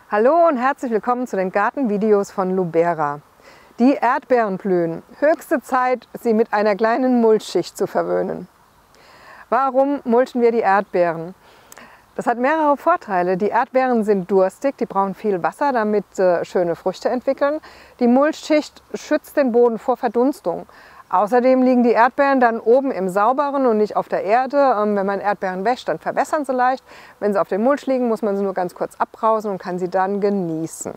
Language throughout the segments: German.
Hallo und herzlich willkommen zu den Gartenvideos von Lubera. Die Erdbeeren blühen. Höchste Zeit, sie mit einer kleinen Mulchschicht zu verwöhnen. Warum mulchen wir die Erdbeeren? Das hat mehrere Vorteile. Die Erdbeeren sind durstig, die brauchen viel Wasser, damit schöne Früchte entwickeln. Die Mulchschicht schützt den Boden vor Verdunstung. Außerdem liegen die Erdbeeren dann oben im Sauberen und nicht auf der Erde. Wenn man Erdbeeren wäscht, dann verwässern sie leicht. Wenn sie auf dem Mulch liegen, muss man sie nur ganz kurz abbrausen und kann sie dann genießen.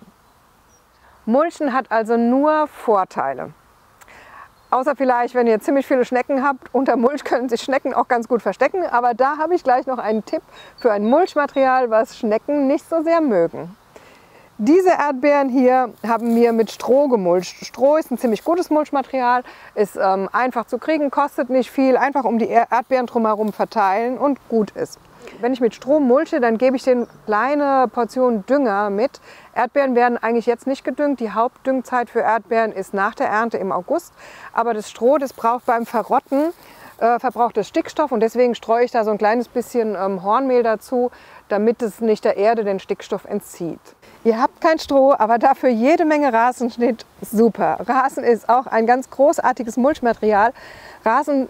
Mulchen hat also nur Vorteile. Außer vielleicht, wenn ihr ziemlich viele Schnecken habt. Unter Mulch können sich Schnecken auch ganz gut verstecken. Aber da habe ich gleich noch einen Tipp für ein Mulchmaterial, was Schnecken nicht so sehr mögen. Diese Erdbeeren hier haben wir mit Stroh gemulcht. Stroh ist ein ziemlich gutes Mulchmaterial, ist einfach zu kriegen, kostet nicht viel, einfach um die Erdbeeren drumherum verteilen und gut ist. Wenn ich mit Stroh mulche, dann gebe ich denen kleine Portionen Dünger mit. Erdbeeren werden eigentlich jetzt nicht gedüngt. Die Hauptdüngzeit für Erdbeeren ist nach der Ernte im August. Aber das Stroh, das braucht beim Verrotten, verbraucht es Stickstoff und deswegen streue ich da so ein kleines bisschen Hornmehl dazu, damit es nicht der Erde den Stickstoff entzieht. Ihr habt kein Stroh, aber dafür jede Menge Rasenschnitt. Super. Rasen ist auch ein ganz großartiges Mulchmaterial. Rasen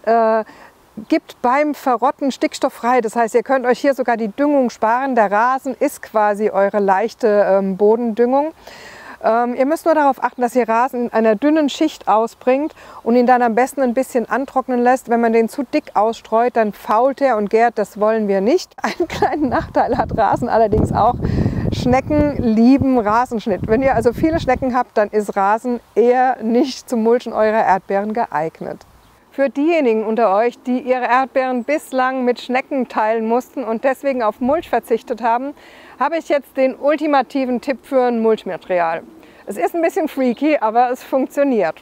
gibt beim Verrotten Stickstoff frei. Das heißt, ihr könnt euch hier sogar die Düngung sparen. Der Rasen ist quasi eure leichte Bodendüngung. Ihr müsst nur darauf achten, dass ihr Rasen in einer dünnen Schicht ausbringt und ihn dann am besten ein bisschen antrocknen lässt. Wenn man den zu dick ausstreut, dann fault er und gärt. Das wollen wir nicht. Einen kleinen Nachteil hat Rasen allerdings auch. Schnecken lieben Rasenschnitt. Wenn ihr also viele Schnecken habt, dann ist Rasen eher nicht zum Mulchen eurer Erdbeeren geeignet. Für diejenigen unter euch, die ihre Erdbeeren bislang mit Schnecken teilen mussten und deswegen auf Mulch verzichtet haben, habe ich jetzt den ultimativen Tipp für ein Mulchmaterial. Es ist ein bisschen freaky, aber es funktioniert.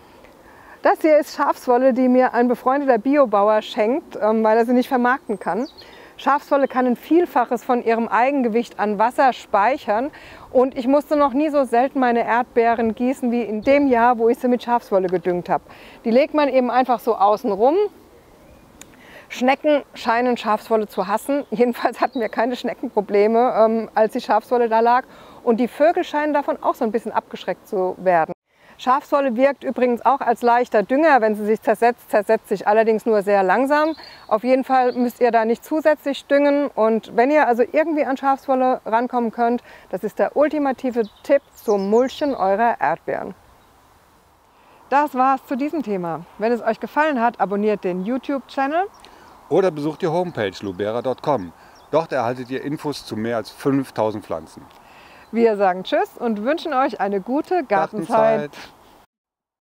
Das hier ist Schafswolle, die mir ein befreundeter Biobauer schenkt, weil er sie nicht vermarkten kann. Schafswolle kann ein Vielfaches von ihrem Eigengewicht an Wasser speichern und ich musste noch nie so selten meine Erdbeeren gießen wie in dem Jahr, wo ich sie mit Schafswolle gedüngt habe. Die legt man eben einfach so außen rum. Schnecken scheinen Schafswolle zu hassen. Jedenfalls hatten wir keine Schneckenprobleme, als die Schafswolle da lag. Und die Vögel scheinen davon auch so ein bisschen abgeschreckt zu werden. Schafswolle wirkt übrigens auch als leichter Dünger. Wenn sie sich zersetzt, zersetzt sich allerdings nur sehr langsam. Auf jeden Fall müsst ihr da nicht zusätzlich düngen. Und wenn ihr also irgendwie an Schafswolle rankommen könnt, das ist der ultimative Tipp zum Mulchen eurer Erdbeeren. Das war's zu diesem Thema. Wenn es euch gefallen hat, abonniert den YouTube-Channel. Oder besucht die Homepage lubera.com. Dort erhaltet ihr Infos zu mehr als 5000 Pflanzen. Wir sagen Tschüss und wünschen euch eine gute Gartenzeit.